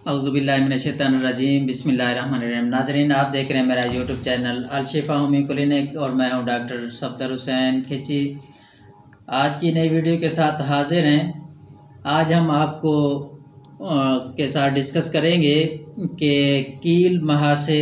औज़ुबिल्लाहिमिनश्शैतानिर्रजीम बिस्मिल्लाहिर्रहमानिर्रहीम। नाज़रीन, आप देख रहे हैं मेरा YouTube channel Al Shifa homeo clinic और मैं हूं डॉक्टर सफदर हुसैन खिची। आज की नई वीडियो के साथ हाजिर हैं। आज हम आपको के साथ डिस्कस करेंगे कि कील महासे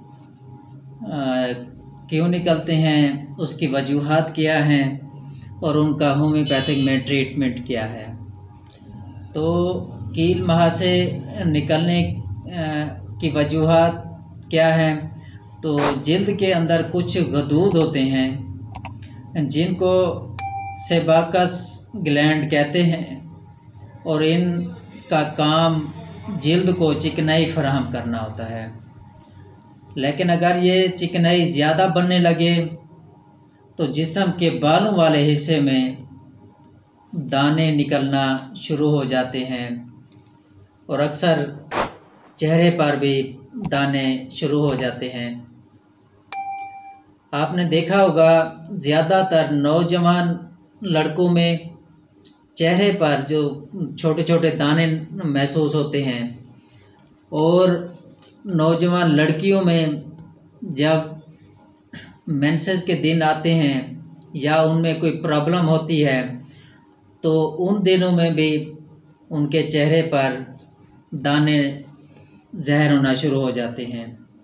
क्यों निकलते हैं, उसकी वजूहात क्या हैं और उनका होम्योपैथिक में ट्रीटमेंट क्या है। तो कील महासे निकलने की वजूहात क्या हैं। तो जिल्द के अंदर कुछ गदूद होते हैं जिनको सेबाकस ग्लैंड कहते हैं और इनका काम जिल्द को चिकनाई फराहम करना होता है। लेकिन अगर ये चिकनाई ज़्यादा बनने लगे तो जिस्म के बालों वाले हिस्से में दाने निकलना शुरू हो जाते हैं और अक्सर चेहरे पर भी दाने शुरू हो जाते हैं। आपने देखा होगा ज़्यादातर नौजवान लड़कों में चेहरे पर जो छोटे छोटे दाने महसूस होते हैं और नौजवान लड़कियों में जब मेंसेस के दिन आते हैं या उनमें कोई प्रॉब्लम होती है तो उन दिनों में भी उनके चेहरे पर दाने ज़हर होना शुरू हो जाते हैं।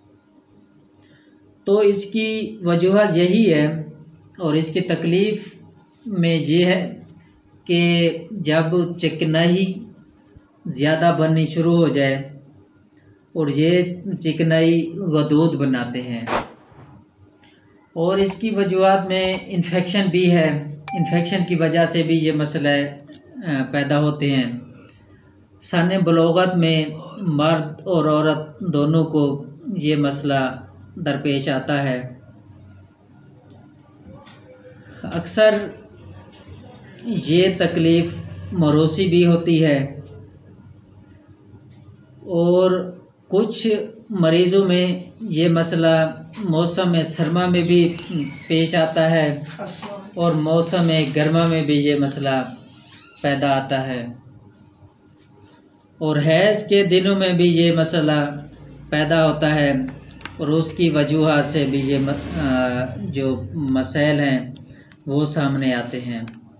तो इसकी वजूहत यही है और इसकी तकलीफ़ में ये है कि जब चिकनाई ज़्यादा बननी शुरू हो जाए और ये चिकनाई गदूद बनाते हैं और इसकी वजूहत में इन्फेक्शन भी है। इन्फेक्शन की वजह से भी ये मसले पैदा होते हैं। सन बलोगत में मर्द और औरत दोनों को ये मसला दरपेश आता है। अक्सर ये तकलीफ़ मौरूसी भी होती है और कुछ मरीज़ों में ये मसला मौसम सरमा में भी पेश आता है और मौसम गर्मा में भी ये मसला पैदा आता है और हैज़ के दिनों में भी ये मसला पैदा होता है और उसकी वजूहात से भी ये जो मसाइल हैं वो सामने आते हैं।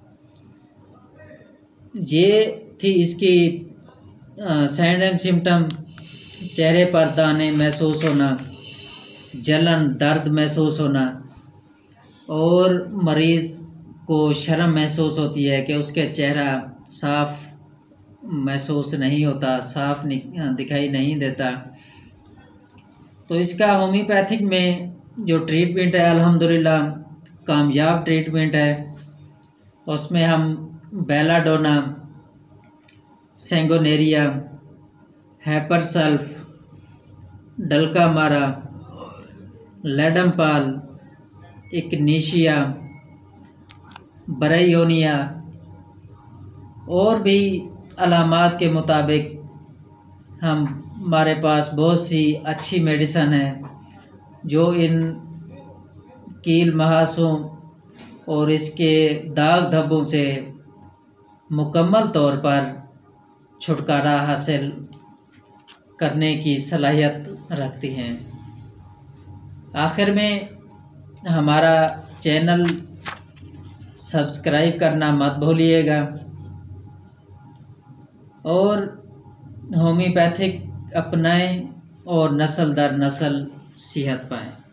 ये थी इसकी साइन एंड सिम्टम। चेहरे पर दाने महसूस होना, जलन दर्द महसूस होना और मरीज़ को शर्म महसूस होती है कि उसके चेहरा साफ़ महसूस नहीं होता, साफ़ दिखाई नहीं देता। तो इसका होम्योपैथिक में जो ट्रीटमेंट है अल्हम्दुलिल्लाह कामयाब ट्रीटमेंट है। उसमें हम बेलाडोना, सेंगोनेरिया, हैपरसल्फ, डल्कामारा, लेडमपाल, इक्नीशिया, बरायोनिया और भी अलामात के मुताबिक हमारे पास बहुत सी अच्छी मेडिसन है जो इन कील महासों और इसके दाग धब्बों से मुकम्मल तौर पर छुटकारा हासिल करने की सलाहियत रखती हैं। आखिर में हमारा चैनल सब्सक्राइब करना मत भूलिएगा और होम्योपैथिक अपनाएं और नस्ल दर नस्ल सेहत पाएं।